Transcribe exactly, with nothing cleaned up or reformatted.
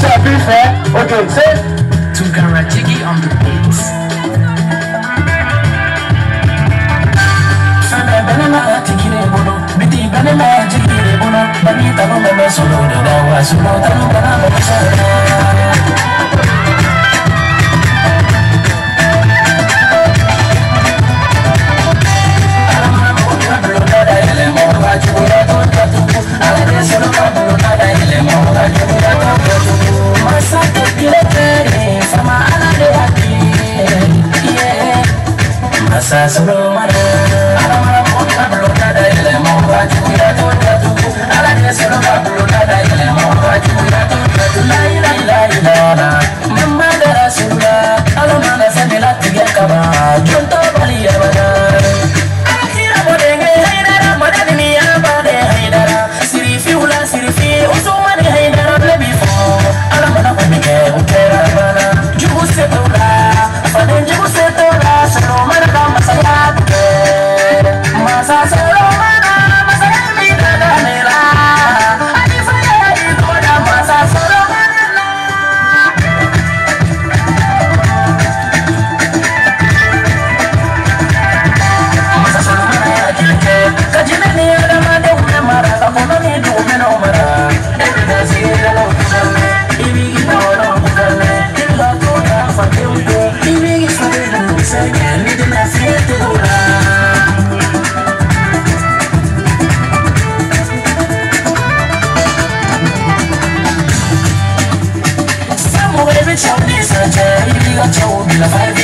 a bit fair. Okay, say to Garajigi on the beats. Banana tikire bono, biti banana tikire bono, banita no mama solo de dawa solo tanu banana basara. Masa solo mana, ala mana pun belum ada ilmu baju ya tu tu, ala dia solo belum ada ilmu baju ya tu tu, la ilaha illallah, Muhammad Rasulullah, ala mana sembilan tiga kabar, contoh bali ya benar. Akhirnya bodenge haidara, modal ini apa deh haidara, sirifi ulah sirifi, usumani haidara lebih fo, ala mana pun mikir ukera mana, jubu setola, panen jubu setola, solo mana. Saya masa selama masa tidak ada nela, adik saya itu ada masa selama masa selama ya kita kajian ini ada mana udah marah kamu nani dua mena marah ini kasih dalam bukannya ini kita orang bukannya ini lagu yang fakir ini kita dulu saja ini dinasih la